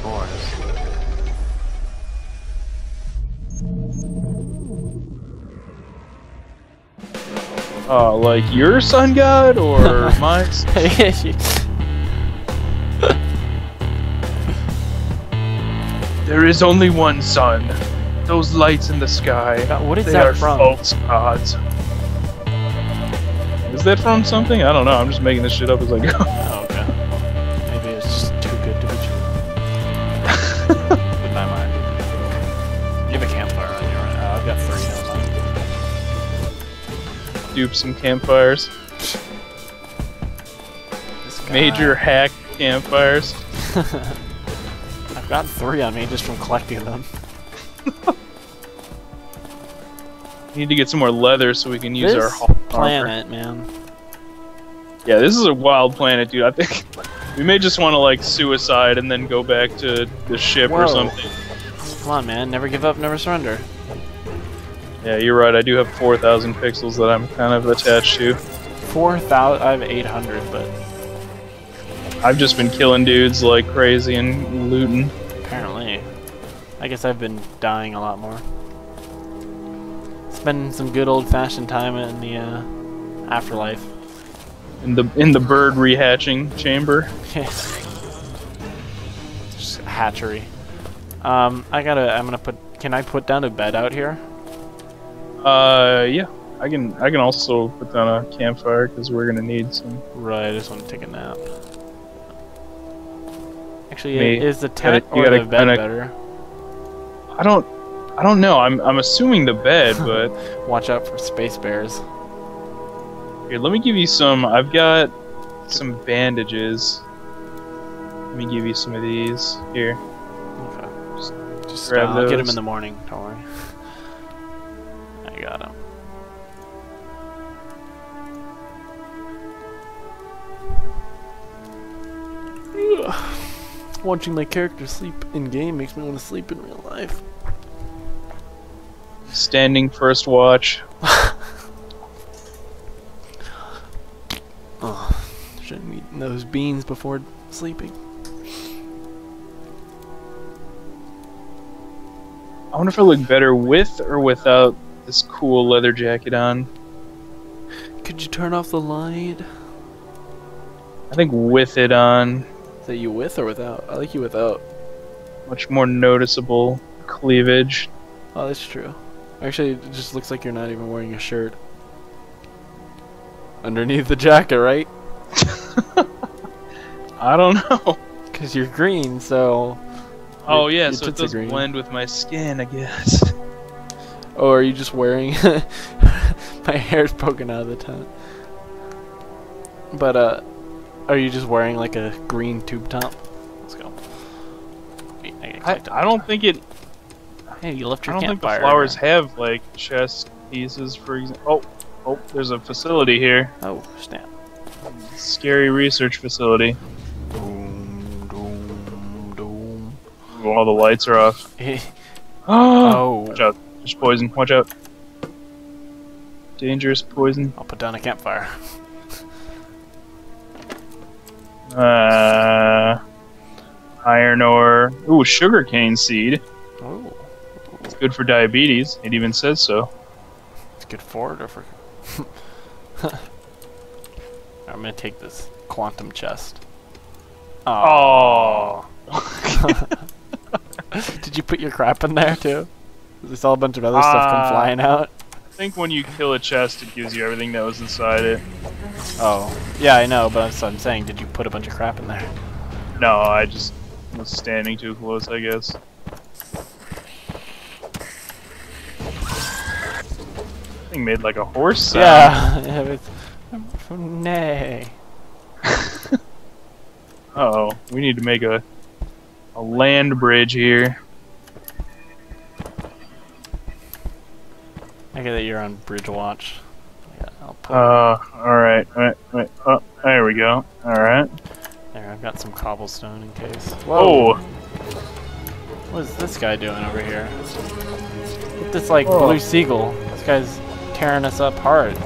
course. Like your sun god or mine? There is only one sun. Those lights in the sky. God, what is they that are from? false gods. Is that from something? I don't know. I'm just making this shit up as I go. Oh, okay. Maybe it's just too good to be true. In my mind. You have a campfire on you right now. I've got 3 on mine. Dupe some campfires. This guy... Major hack campfires. I've got 3 on me just from collecting them. Need to get some more leather so we can use This our armor. planet, man. Yeah, this is a wild planet, dude. I think we may just want to like suicide and then go back to the ship or something. Come on, man. Never give up, never surrender. Yeah, you're right. I do have 4,000 pixels that I'm kind of attached to. 4,000. I have 800, but I've just been killing dudes like crazy and looting. apparently, I guess I've been dying a lot more. Spending some good old-fashioned time in the afterlife. In the bird rehatching chamber. Just a hatchery. I'm gonna put. Can I put down a bed out here? Yeah. I can also put down a campfire because we're gonna need some. Right. I just want to take a nap. Actually, is the you tent or gotta the bed better? I don't know. I'm assuming the bed, but Watch out for space bears. here, let me give you some. I've got some bandages. Let me give you some of these. Here. Okay. Just grab I'll get them those. in the morning. Don't worry. I got them. Watching my character sleep in game makes me want to sleep in real life. Standing first watch. Oh, shouldn't eat those beans before sleeping. I wonder if I look better with or without this cool leather jacket on. Could you turn off the light? I think with it on, Is that you with or without? I like you without. much more noticeable cleavage. Oh, that's true. Actually, it just looks like you're not even wearing a shirt. Underneath the jacket, right? I don't know. Because you're green, so... Oh yeah, your so it tits are does green. blend with my skin, I guess. Oh, are you just wearing... My hair's poking out of the tent. But, are you just wearing, like, a green tube top? Let's go. Wait, I don't think it... Hey, you left I your don't think the campfire. flowers have, like, chest pieces, for example. Oh, there's a facility here. Oh, snap. Scary research facility. Doom, doom, doom. All the lights are off. Oh. Watch out. There's poison. Watch out. Dangerous poison. I'll put down a campfire. Iron ore. Ooh, sugarcane seed. Oh. It's good for diabetes. It even says so. It's good for it or for... I'm gonna take this quantum chest. Oh. Did you put your crap in there too? I saw a bunch of other stuff come flying out. I think when you kill a chest, it gives you everything that was inside it. Oh, yeah, I know, but that's what I'm saying. Did you put a bunch of crap in there? No, I just was standing too close, I guess. Thing made like a horse sound. Yeah, it's... Nay. Uh-oh, we need to make a land bridge here. I get that you're on bridge watch. Yeah, I'll put... Alright, wait, oh, there we go, alright. There, I've got some cobblestone in case. Whoa! What is this guy doing over here? Get this, like, blue seagull. This guy's tearing us up hard.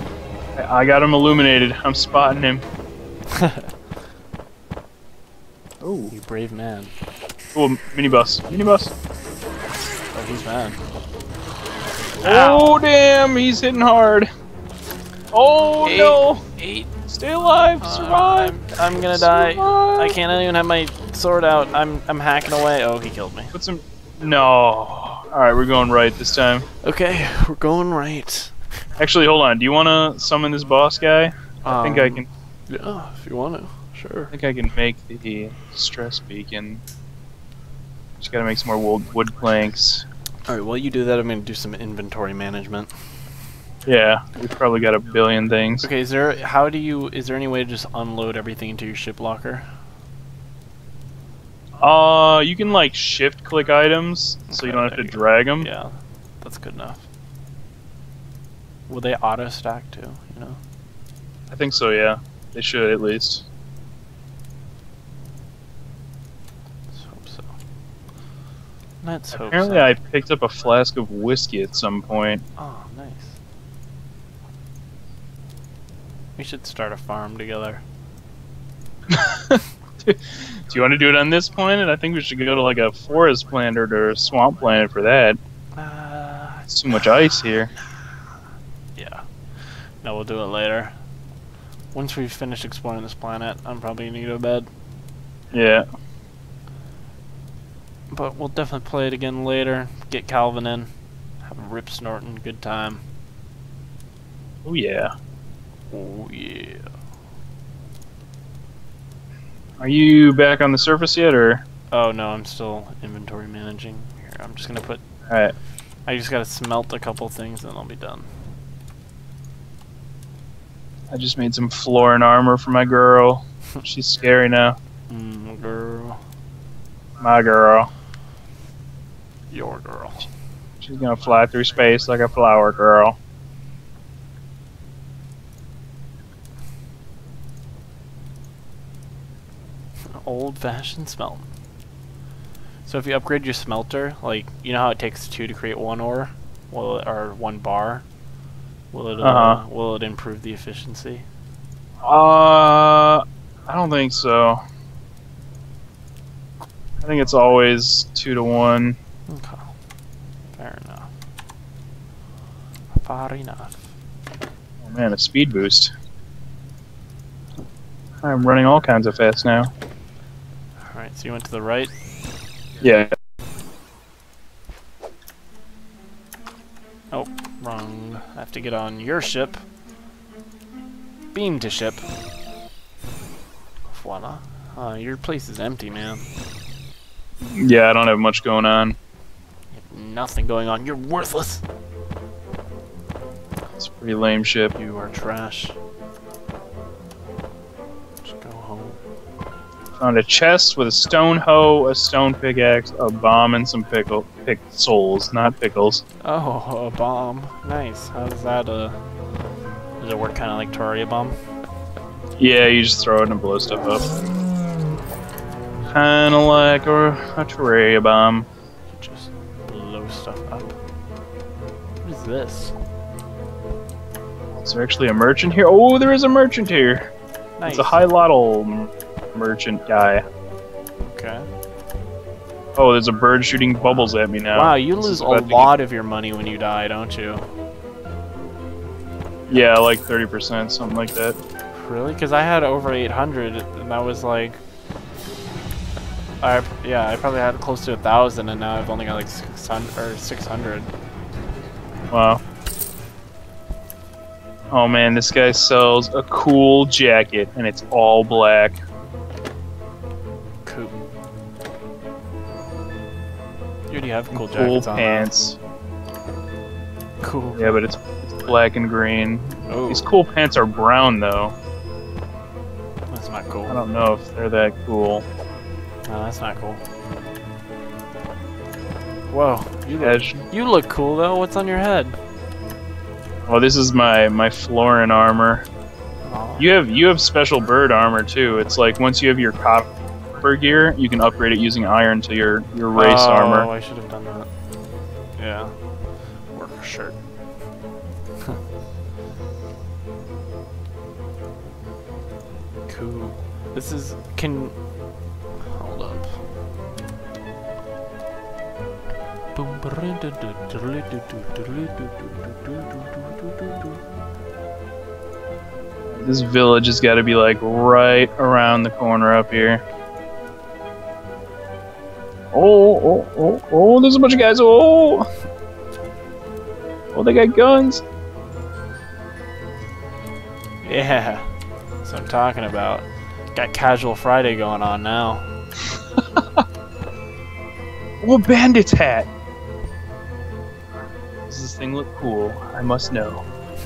I got him illuminated. I'm spotting him. Oh. You brave man. Oh, minibus. Minibus. Oh, he's mad. Oh, Ow. damn. He's hitting hard. Oh, no. 8. Stay alive. Survive. I'm gonna Survive. die. I can't even have my sword out. I'm hacking away. Oh, he killed me. Put some... No. Alright, we're going right this time. Okay, we're going right. Actually, hold on. Do you want to summon this boss guy? I think I can... Yeah, if you want to. Sure. I think I can make the stress beacon. Just gotta make some more wood planks. Alright, while you do that, I'm gonna do some inventory management. Yeah, we've probably got a billion things. Okay, is there any way to just unload everything into your ship locker? You can like shift click items, so you don't have to drag them. Yeah, that's good enough. Will they auto stack too, you know? I think so, yeah. They should at least. Let's hope so. Let's hope so. Apparently I picked up a flask of whiskey at some point. Oh, nice. We should start a farm together. Do you want to do it on this planet? I think we should go to like a forest planet or a swamp planet for that. It's too much ice here. Yeah. No, we'll do it later. Once we've finished exploring this planet, I'm probably gonna go to bed. Yeah. But we'll definitely play it again later. Get Calvin in. Have a rip snorting good time. Oh yeah. Oh yeah. Are you back on the surface yet, or? Oh no, I'm still inventory managing. Here, I'm just gonna put... Alright. I just gotta smelt a couple things and I'll be done. I just made some floor and armor for my girl. She's scary now. Girl. My girl. Your girl. She's gonna fly through space like a flower girl. Old-fashioned smelting. So if you upgrade your smelter, like, you know how it takes 2 to create 1 ore? Or 1 bar? Will it improve the efficiency? I don't think so. I think it's always 2 to 1. Okay. Fair enough. Fair enough. Oh man, a speed boost. I'm running all kinds of fast now. Alright, so you went to the right? Yeah. Oh, wrong. I have to get on your ship. Beam to ship. Voila. Your place is empty, man. Yeah, I don't have much going on. You have nothing going on. You're worthless. It's a pretty lame ship. You are trash. Just go home. Found a chest with a stone hoe, a stone pickaxe, a bomb, and some souls, not pickles. Oh, a bomb. Nice. How does that, does it work kind of like Terraria bomb? Yeah, you just throw it and blow stuff up. Kinda like a Terraria bomb. Just blow stuff up. What is this? Is there actually a merchant here? Oh, there is a merchant here! Nice. It's a high lottle merchant guy. Okay. Oh, there's a bird shooting bubbles at me now. Wow, you lose a lot of your money when you die, don't you? Yeah, like 30%, something like that. Really? Because I had over 800, and that was like... I probably had close to 1,000, and now I've only got like 600. Wow. Oh man, this guy sells a cool jacket, and it's all black. Cool. You already have cool Cool jackets on. pants. Cool. Yeah, but it's black and green. Oh, These cool pants are brown, though. that's not cool. I don't know if they're that cool. No, that's not cool. Whoa, Edge. you look cool though. What's on your head? Oh, this is my Florin armor. Oh. You have special bird armor too. It's like once you have your copper gear, you can upgrade it using iron to your race armor. Oh, I should have done that. Yeah. Worker shirt. Cool. This is This village has got to be like right around the corner up here. Oh, there's a bunch of guys. Oh, they got guns. Yeah, that's what I'm talking about. Got Casual Friday going on now. Oh, bandit's hat. Does this thing look cool? I must know.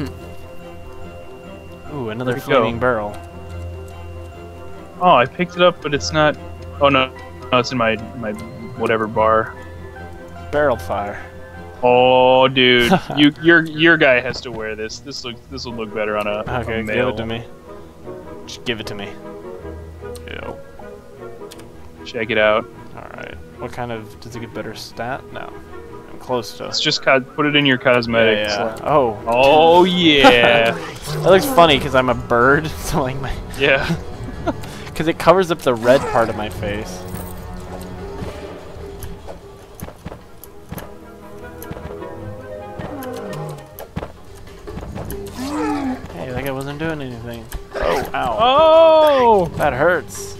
Ooh, another Where'd it go? flaming barrel. Oh, I picked it up, but it's not. Oh no, it's in my whatever bar. Barrel fire. Oh, dude, your guy has to wear this. This will look better on a Okay, a give male. it to me. Just give it to me. Ew. Check it out. Alright. What kind of... Does it get better stat? No. I'm close to... It's just put it in your cosmetics. Yeah. Oh. Oh yeah. That looks funny because I'm a bird, so like my... Yeah. Because it covers up the red part of my face. Hey, that guy wasn't doing anything. Oh, ow. Oh. That hurts.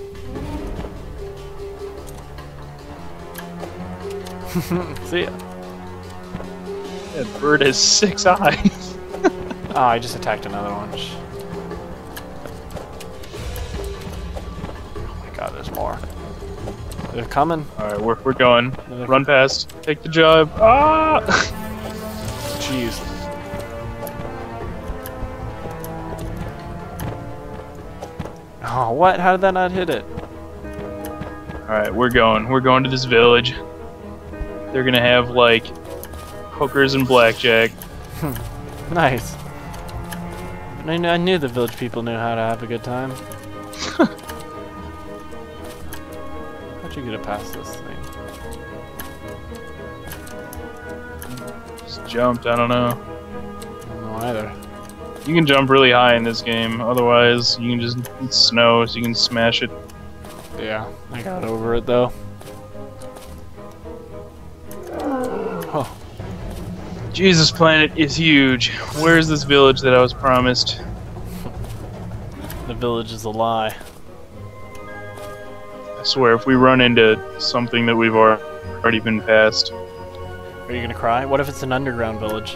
See ya. That bird has 6 eyes. Oh, I just attacked another one. Oh my god, there's more. They're coming. Alright, we're going. Run past. Take the job. Ah! Jeez. Oh, what? How did that not hit it? Alright, we're going. We're going to this village. They're gonna have, like, hookers and blackjack. Nice. I knew the village people knew how to have a good time. How'd you get it past this thing? Just jumped, I don't know. I don't know either. You can jump really high in this game, otherwise you can just, it's snow, so you can smash it. Yeah, I got over it though. Oh. Jesus Planet is huge. Where's this village that I was promised? The village is a lie. I swear, if we run into something that we've already been past. Are you gonna cry? What if it's an underground village?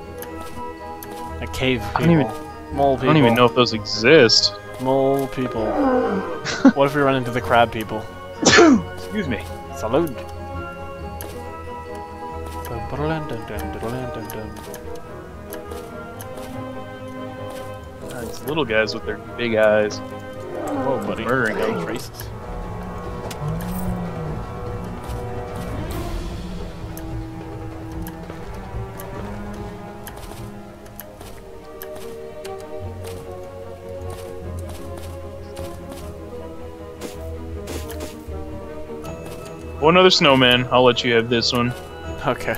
A cave people. Mole people. I don't even know if those exist. Mole people. What if we run into the crab people? Excuse me. Salud. These little guys with their big eyes. Whoa, buddy. Murdering them. Racist. Oh, another snowman. I'll let you have this one. Okay.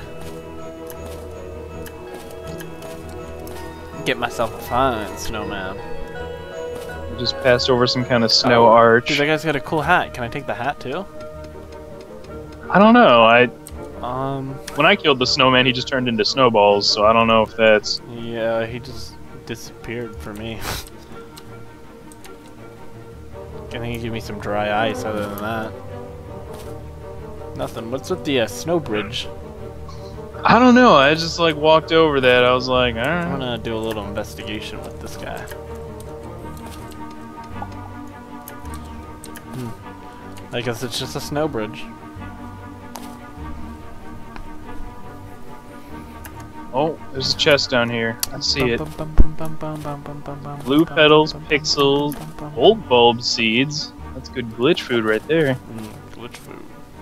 Get myself a fine snowman. I just passed over some kind of snow arch. Dude, that guy's got a cool hat. Can I take the hat too? I don't know. When I killed the snowman, he just turned into snowballs, so I don't know if that's... Yeah, he just disappeared for me. I think he gave me some dry ice other than that. Nothing. What's with the snow bridge? I don't know. I just like walked over that. I was like, alright. I'm gonna do a little investigation with this guy. I guess it's just a snow bridge. Oh, there's a chest down here. I see it. Blue petals, pixels, old bulb seeds. That's good glitch food right there. Glitch food.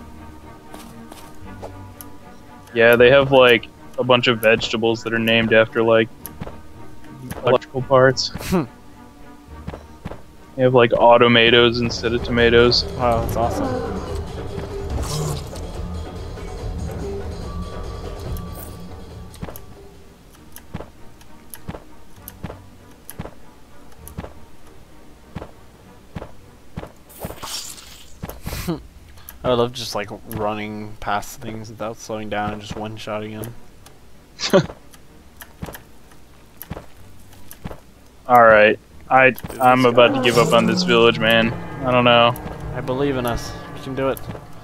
Yeah, they have like a bunch of vegetables that are named after like electrical parts. They have like automatoes instead of tomatoes. Wow, that's awesome. I love just like running past things without slowing down and just one-shotting them. Alright. I'm about to give up on this village, man. I don't know. I believe in us. We can do it.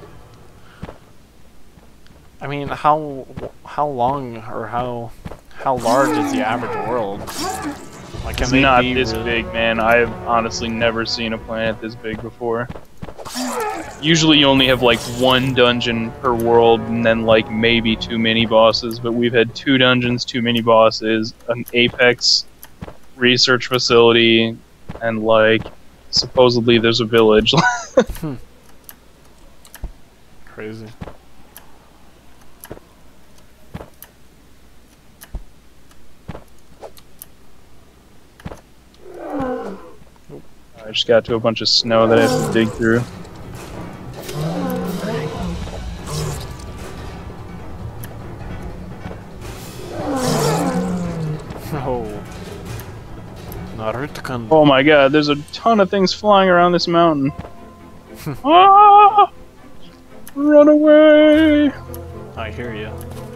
I mean, how long or how large is the average world? Like, it's not this big, man. I've honestly never seen a planet this big before. Usually you only have like one dungeon per world and then like maybe 2 mini bosses, but we've had 2 dungeons, 2 mini bosses, an apex research facility, and like supposedly there's a village. Crazy. I just got to a bunch of snow that I have to dig through. Oh my god, there's a ton of things flying around this mountain. Ah! Run away! I hear you.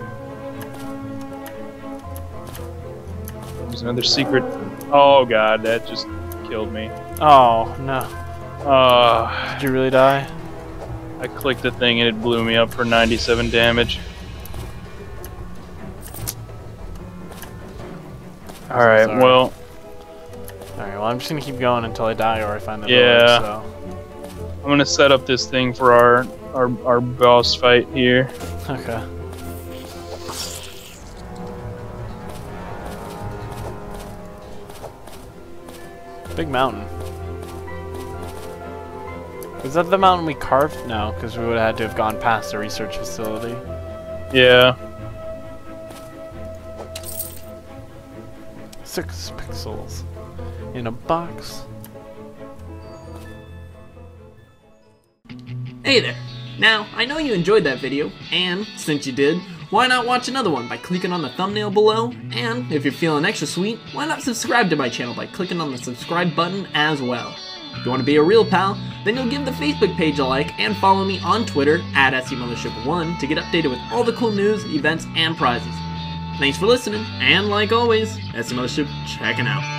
There's another secret. Oh god, that just killed me. Oh no. Did you really die? I clicked the thing and it blew me up for 97 damage. Alright, well... Alright, well I'm just gonna keep going until I die or I find the village, so... I'm gonna set up this thing for our boss fight here. Okay. Big mountain. Is that the mountain we carved? No, because we would have had to have gone past the research facility. Yeah. 6 pixels in a box. Hey there! Now, I know you enjoyed that video, and since you did, why not watch another one by clicking on the thumbnail below? And if you're feeling extra sweet, why not subscribe to my channel by clicking on the subscribe button as well? If you want to be a real pal, then you'll give the Facebook page a like and follow me on Twitter at SCMothership1 to get updated with all the cool news, events, and prizes. Thanks for listening, and like always, SCMothership checking out.